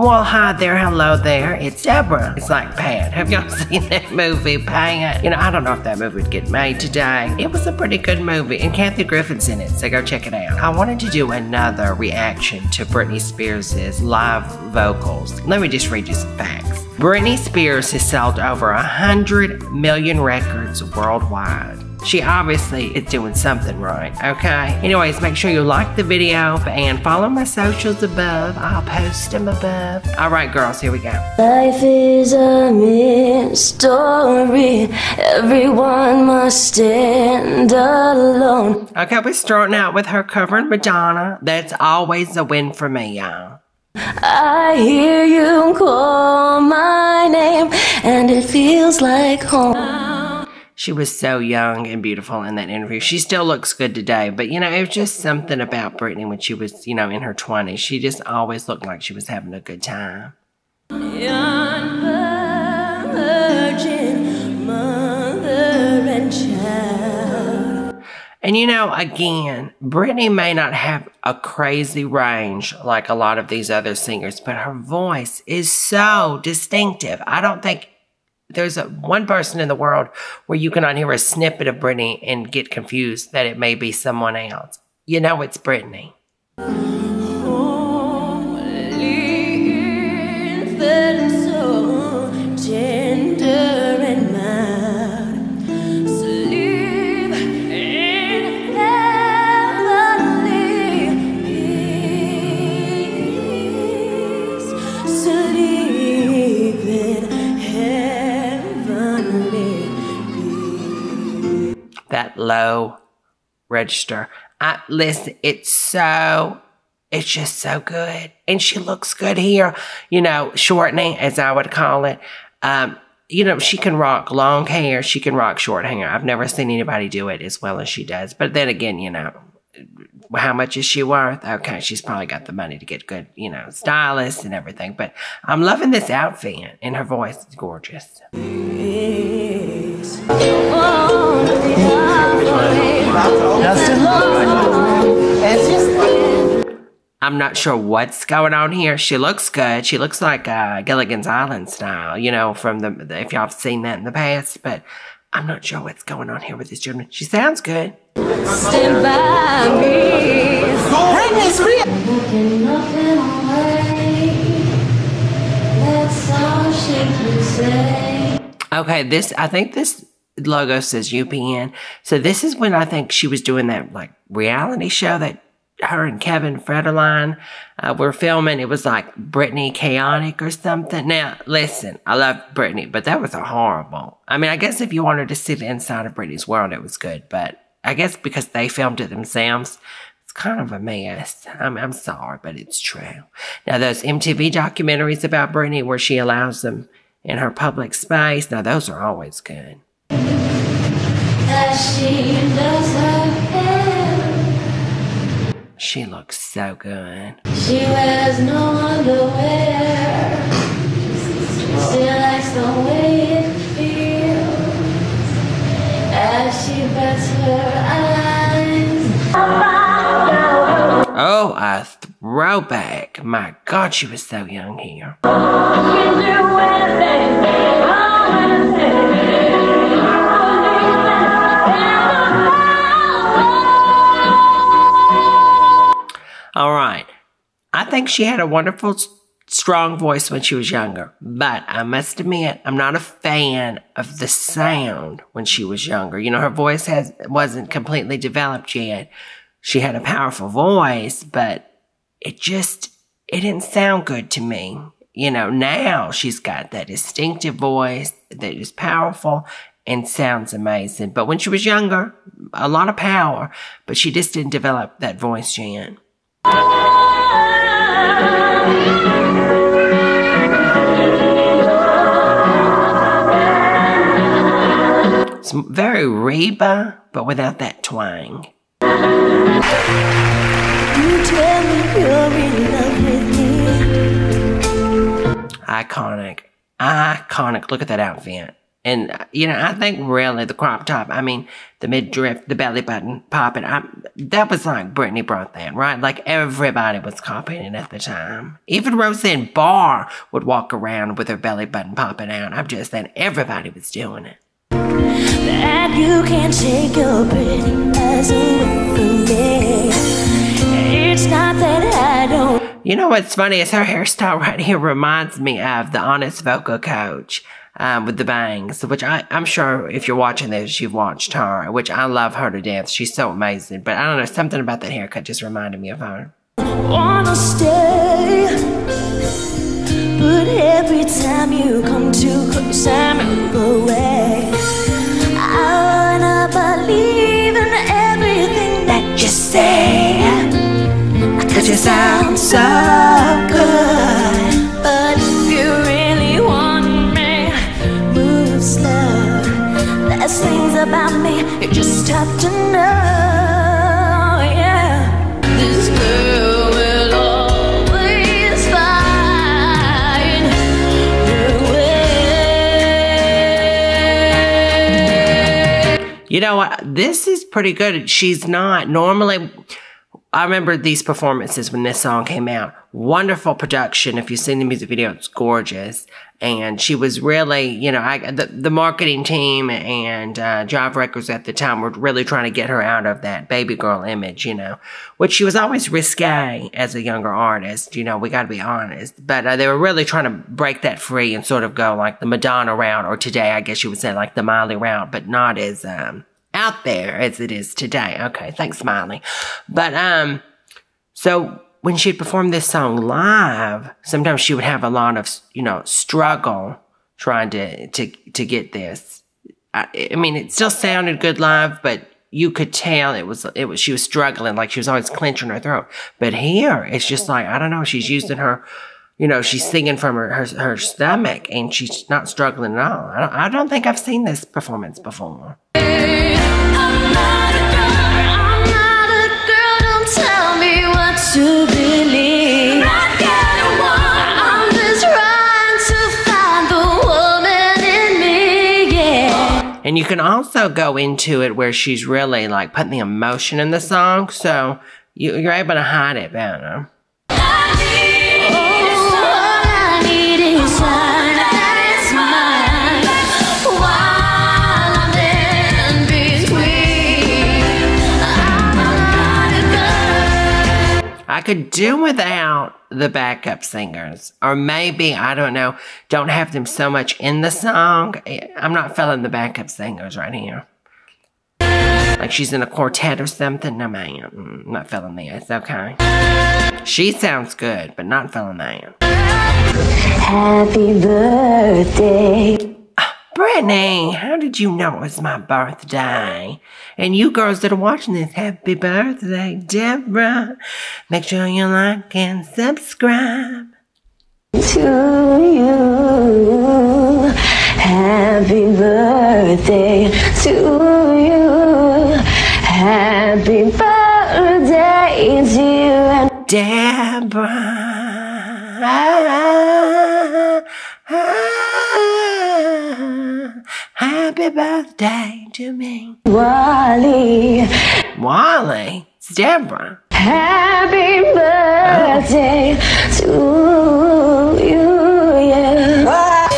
Well, hi there, hello there. It's Debra. It's like Pat. Have y'all seen that movie, Pat? You know, I don't know if that movie would get made today. It was a pretty good movie, and Kathy Griffin's in it, so go check it out. I wanted to do another reaction to Britney Spears' live vocals. Let me just read you some facts. Britney Spears has sold over 100 million records worldwide. She obviously is doing something right, okay? Anyways, make sure you like the video and follow my socials above. I'll post them above. All right, girls, here we go. Life is a mystery. Everyone must stand alone. Okay, we're starting out with her covering Madonna. That's always a win for me, y'all. I hear you call my name, and it feels like home. She was so young and beautiful in that interview. She still looks good today, but you know, it was just something about Britney when she was, you know, in her 20s. She just always looked like she was having a good time. Young virgin, mother and child. And you know, again, Britney may not have a crazy range like a lot of these other singers, but her voice is so distinctive. I don't think there's one person in the world where you cannot hear a snippet of Britney and get confused that it may be someone else. You know it's Britney. Holy infant, so tender and mild, sleep in heavenly peace, sleep in that low register. Listen, it's just so good. And she looks good here. You know, shortening, as I would call it. You know, she can rock long hair. She can rock short hair. I've never seen anybody do it as well as she does. But then again, you know, how much is she worth? Okay, she's probably got the money to get good, you know, stylists and everything. But I'm loving this outfit. And her voice is gorgeous. I'm not sure what's going on here. She looks good. She looks like Gilligan's Island style, you know, from if y'all have seen that in the past. But I'm not sure what's going on here with this gentleman. She sounds good. Stand by me. Britney Spears. Nothing away. That's all she can say. Okay, I think this logo says UPN. So this is when I think she was doing that like reality show that her and Kevin Federline were filming. It was like Britney Chaotic or something. Now, listen, I love Britney, but that was a horrible. I mean, I guess if you wanted to sit inside of Britney's world, it was good. But I guess because they filmed it themselves, it's kind of a mess. I'm sorry, but it's true. Now, those MTV documentaries about Britney where she allows them in her public space, now those are always good. As she does her hair. She looks so good. She wears no underwear. She likes the way it feels as she bats her eyes. Oh, a throwback. My God, she was so young here. All right. I think she had a wonderful, strong voice when she was younger. But I must admit, I'm not a fan of the sound when she was younger. You know, her voice wasn't completely developed yet. She had a powerful voice, but it didn't sound good to me. You know, now she's got that distinctive voice that is powerful and sounds amazing. But when she was younger, a lot of power, but she just didn't develop that voice yet. It's very Reba, but without that twang. You tell me you're in love with me. Iconic. Iconic. Look at that outfit. And, you know, I think really the crop top, I mean, the midriff, the belly button popping, that was like Britney brought that, right? Like everybody was copying it at the time. Even Roseanne Barr would walk around with her belly button popping out. I'm just saying everybody was doing it. That you can't take your prettiness away from me. It's not that I don't. You know what's funny is her hairstyle right here reminds me of the Honest Vocal Coach. With the bangs, which I'm sure if you're watching this, you've watched her, which I love her to death. She's so amazing. But I don't know, something about that haircut just reminded me of her. Wanna stay, but every time you come too close, I move away. I wanna believe in everything that you say, 'cause you sound so good. But if you really want me, move slow. There's things about me you just have to know, yeah. This girl will always find her way. You know what? This is pretty good. She's not normally... I remember these performances when this song came out. Wonderful production. If you've seen the music video, it's gorgeous. And she was really, you know, the marketing team and Jive Records at the time were really trying to get her out of that baby girl image, you know, which she was always risque as a younger artist. You know, we got to be honest. But they were really trying to break that free and sort of go like the Madonna route, or today, I guess you would say like the Miley route, but not as out there as it is today. Okay, thanks, Miley. But so when she'd perform this song live, sometimes she would have a lot of, you know, struggle trying to get this. I mean, it still sounded good live, but you could tell it was she was struggling, like she was always clenching her throat. But here, it's just like, I don't know, she's using her, you know, she's singing from her stomach, and she's not struggling at all. I don't think I've seen this performance before. Tell me what to believe. I'm just trying to find the woman in me, yeah. And you can also go into it where she's really like putting the emotion in the song, so you're able to hide it better. I could do without the backup singers, or maybe, I don't know, don't have them so much in the song. I'm not feeling the backup singers right here. Like she's in a quartet or something. No, man, I'm not feeling that. It's okay. She sounds good, but not feeling that. Happy birthday. Britney, how did you know it was my birthday? And you girls that are watching this, happy birthday, Debra. Make sure you like and subscribe. To you, happy birthday to you. Happy birthday to you. Debra. Happy birthday to me. Wally. Wally? It's Debra. Happy birthday to you, yeah.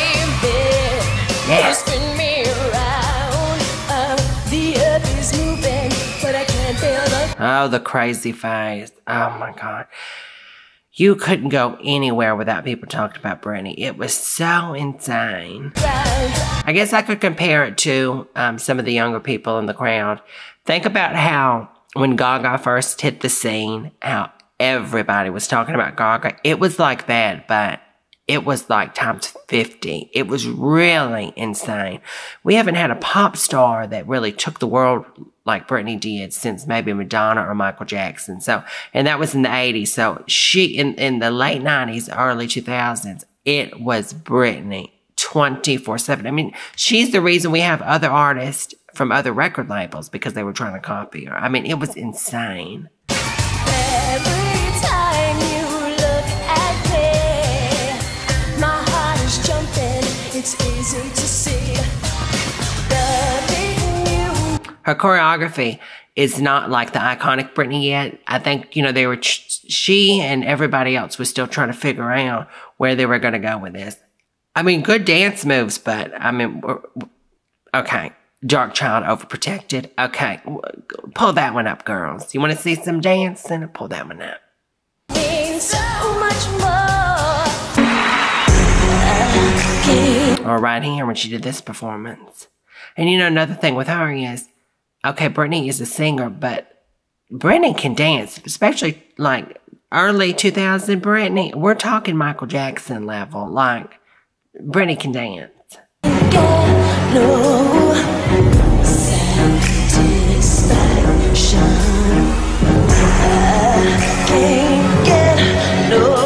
Yes. Spin me around. The earth is moving, but I can't feel the... Oh, the crazy face. Oh, my God. You couldn't go anywhere without people talking about Britney. It was so insane. I guess I could compare it to some of the younger people in the crowd. Think about how when Gaga first hit the scene, how everybody was talking about Gaga. It was like that, but it was like times 50. It was really insane. We haven't had a pop star that really took the world like Britney did since maybe Madonna or Michael Jackson. So, and that was in the 80s. So she, in the late 90s, early 2000s, it was Britney 24/7. I mean, she's the reason we have other artists from other record labels because they were trying to copy her. I mean, it was insane. Every time you look at me, my heart is jumping. it's easy to see. Loving you. Her choreography is not like the iconic Britney yet. I think, you know, they were, she and everybody else was still trying to figure out where they were going to go with this. I mean, good dance moves, but I mean, okay. Dark child overprotected. Okay. Pull that one up, girls. You want to see some dancing? Pull that one up. Means so much more. Or right here when she did this performance. And you know, another thing with her is, okay, Britney is a singer, but Britney can dance, especially like early 2000 Britney. We're talking Michael Jackson level. Like, Britney can dance. No satisfaction. I can't get no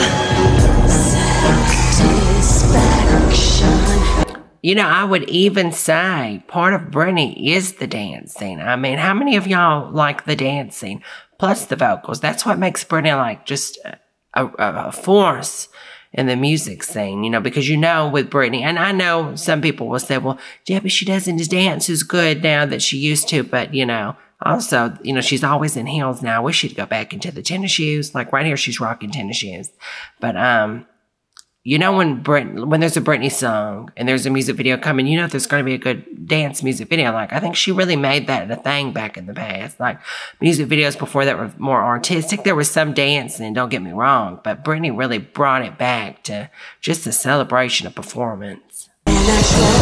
satisfaction. You know, I would even say part of Britney is the dancing. I mean, how many of y'all like the dancing plus the vocals? That's what makes Britney like just a force in the music scene, you know, because you know with Britney, and I know some people will say, well, Debbie, she doesn't dance as good now that she used to, but, you know, also, you know, she's always in heels now. I wish she'd go back into the tennis shoes. Like right here, she's rocking tennis shoes. But, you know, when there's a Britney song and there's a music video coming, you know there's going to be a good dance music video. Like, I think she really made that a thing back in the past. Like, music videos before that were more artistic. There was some dancing, don't get me wrong, but Britney really brought it back to just a celebration of performance. And I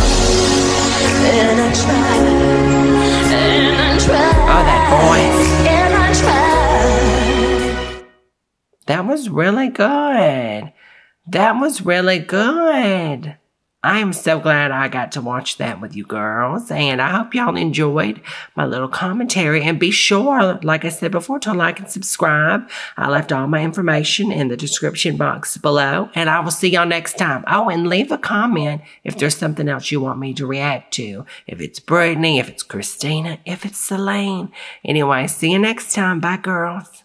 try, and I try. Oh, that voice. And I try. That was really good. That was really good. I am so glad I got to watch that with you girls. And I hope y'all enjoyed my little commentary. And be sure, like I said before, to like and subscribe. I left all my information in the description box below. And I will see y'all next time. Oh, and leave a comment if there's something else you want me to react to. If it's Britney, if it's Christina, if it's Celine. Anyway, see you next time. Bye, girls.